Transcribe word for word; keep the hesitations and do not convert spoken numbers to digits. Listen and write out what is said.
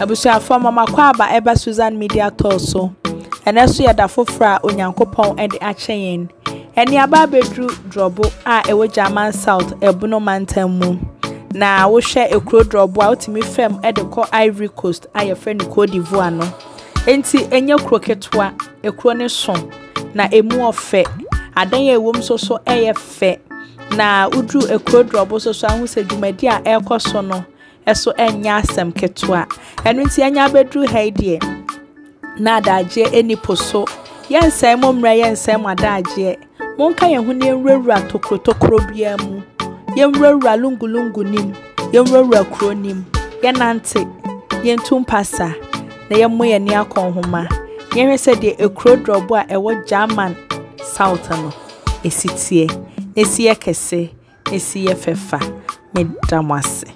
Abusuafo mama kwaba eba Susan Media Torso. Eneso yada fofra onyankopon ede acheyen. Eni aba bedru drobo a ewo Jaman South ebuno mantamu. Na wo hwe ekro drobo a utimi fem ede ko Ivory Coast aye friend Cote d'Ivoire no. Enti enye kroketwa ekro ne son na emu ofe. Adan ye wom so so eye fe. Na udru ekro drobo so so ahu se dwumadi a ekoso no. Eso enya asem ketwa. Enu nti enya bedru haidie. Na daje eni poso. Yense momra yense madaje. Monka ye hune enwura tokro tokro bia mu. Yenwura lungu lungu nim. Yenwura kro nim. Yenante. Yentumpasa. Na yemmo ye ni akonhoma. Yenhwe se de ekro drobo a ewo Jaman South no. Esitie. Esiye kese. Esiye fefa. Medamwase.